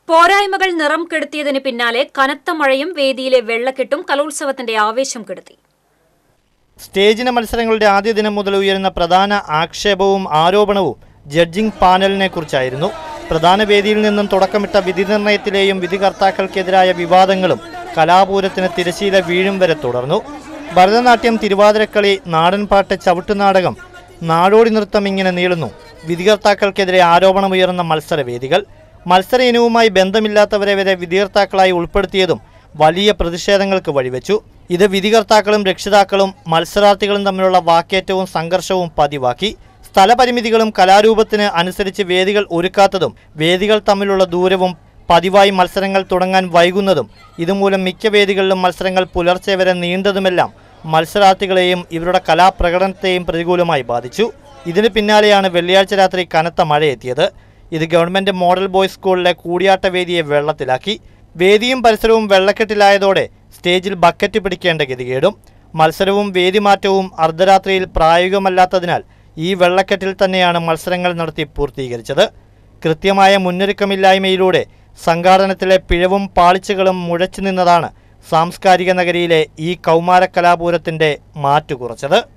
പോരായ്മകൾ നിറം കെടുത്തിയതിന് പിന്നാലെ കനത്ത മഴയും വേദിയിലെ വെള്ളക്കെട്ടും കലോത്സവത്തിന്റെ ആവേശം കെടുത്തി. സ്റ്റേജിന മത്സരങ്ങളുടെ ആദ്യ ദിനം മുതൽ ഉയരുന്ന പ്രധാന ആക്ഷേപവും ആരോപണവും ജഡ്ജിംഗ് പാനലിനെ കുറിച്ചായിരുന്നു. പ്രധാന വേദിയിൽ നിന്നും തുടക്കമിട്ട വിധി നിർണയത്തിലെയും വിധികർത്താക്കൾക്കെതിരായ വിവാദങ്ങളും കലാപൂരത്തിന് തിരശ്ശീല വീഴും വരെ തുടർന്നു. ഭരതനാട്യം, തിരുവാതിരക്കളി, നാടൻപാട്ട്, ചവിട്ടുനാടകം, നാടോടി നൃത്തം ഇങ്ങനെ നീളുന്നു വിധികർത്താക്കൾക്കെതിരെ ആരോപണമുയർന്ന മത്സരവേദികൾ. മത്സര ഇനവുമായി ബന്ധമില്ലാത്തവരെ വരെ വിധികർത്താക്കളായി ഉൾപ്പെടുത്തിയതും വലിയ പ്രതിഷേധങ്ങൾക്ക് വഴിവെച്ചു. ഇത് വിധികർത്താക്കളും രക്ഷിതാക്കളും മത്സരാർത്ഥികളും തമ്മിലുള്ള വാക്കേറ്റവും സംഘർഷവും പതിവാക്കി. സ്ഥലപരിമിതികളും കലാരൂപത്തിന് അനുസരിച്ച് വേദികൾ ഒരുക്കാത്തതും വേദികൾ തമ്മിലുള്ള ദൂരവും പതിവായി മത്സരങ്ങൾ തുടങ്ങാൻ വൈകുന്നതും ഇതുമൂലം മിക്ക വേദികളിലും മത്സരങ്ങൾ പുലർച്ചെ വരെ നീണ്ടതുമെല്ലാം മത്സരാർത്ഥികളെയും ഇവരുടെ കലാപ്രകടനത്തെയും പ്രതികൂലമായി ബാധിച്ചു. ഇതിന് പിന്നാലെയാണ് വെള്ളിയാഴ്ച രാത്രി കനത്ത മഴയെത്തിയത്. ഇത് ഗവൺമെന്റ് മോഡൽ ബോയ്സ് സ്കൂളിലെ കൂടിയാട്ട വേദിയെ വെള്ളത്തിലാക്കി. വേദിയും പരിസരവും വെള്ളക്കെട്ടിലായതോടെ സ്റ്റേജിൽ ബക്കറ്റ് പിടിക്കേണ്ട ഗതികേടും. മത്സരവും വേദിമാറ്റവും അർദ്ധരാത്രിയിൽ പ്രായോഗികമല്ലാത്തതിനാൽ ഈ വെള്ളക്കെട്ടിൽ തന്നെയാണ് മത്സരങ്ങൾ നടത്തി പൂർത്തീകരിച്ചത്. കൃത്യമായ മുന്നൊരുക്കമില്ലായ്മയിലൂടെ സംഘാടനത്തിലെ പിഴവും പാളിച്ചകളും മുഴച്ചു നിന്നതാണ് സാംസ്കാരിക നഗരിയിലെ ഈ കൗമാര കലാപൂരത്തിൻ്റെ മാറ്റുകുറച്ചത്.